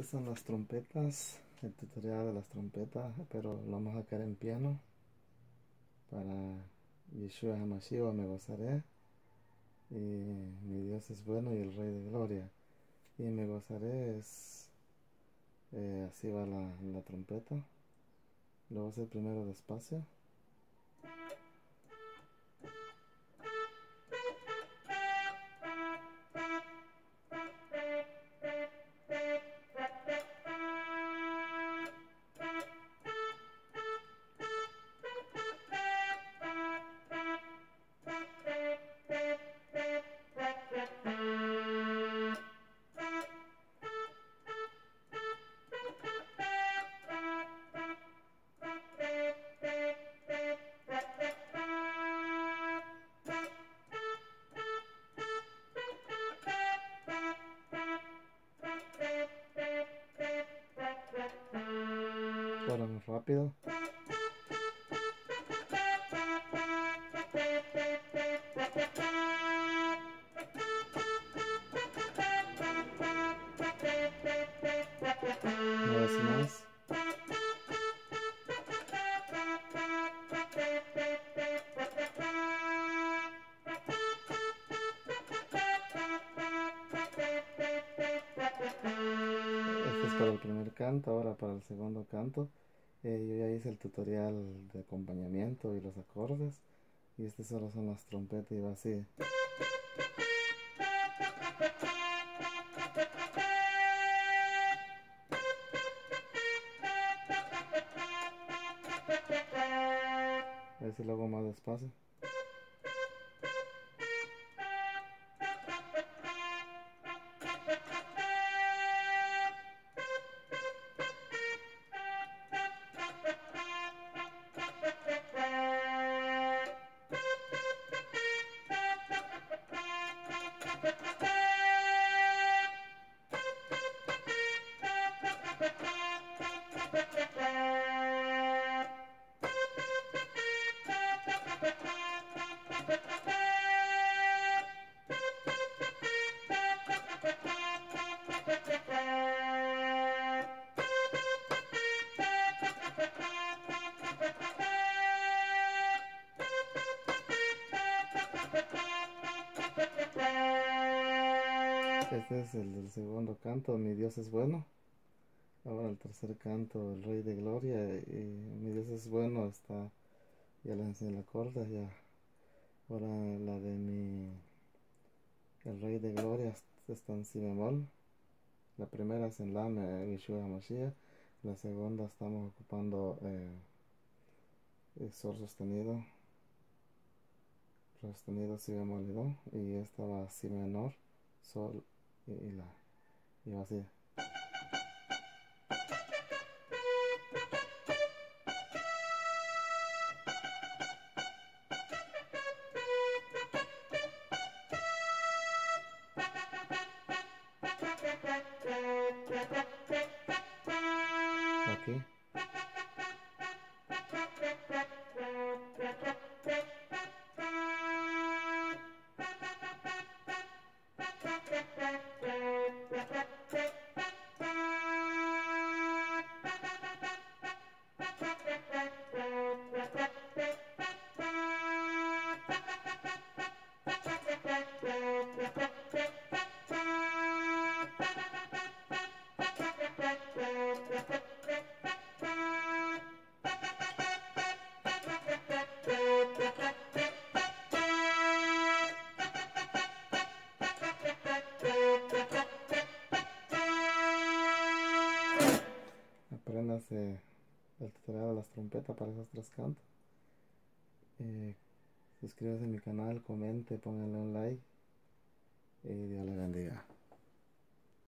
Estas son las trompetas, el tutorial de las trompetas, pero lo vamos a sacar en piano para Yeshua HaMashiach, me gozaré, y mi Dios es bueno y el Rey de Gloria. Y me gozaré es, así va la trompeta. Lo voy a hacer primero despacio. Ahora más rápido. Una vez más. Este es para el primer canto, ahora para el segundo canto. Yo ya hice el tutorial de acompañamiento y los acordes. Y estas solo son las trompetas y va así. A ver si lo hago más despacio. Este es el del segundo canto, mi Dios es bueno. Ahora el tercer canto, el Rey de Gloria, y mi Dios es bueno, está, ya les enseñé la corda, ya. Ahora la de el Rey de Gloria está en si bemol. La primera es en la, Yeshua HaMashiach. La segunda estamos ocupando sol sostenido, si bemol y do, y esta va si menor, sol y la, y va así. Aquí. Aprendas el tutorial de las trompetas para esos tres cantos. Suscríbase a mi canal, comente, pónganle un like y Dios le bendiga.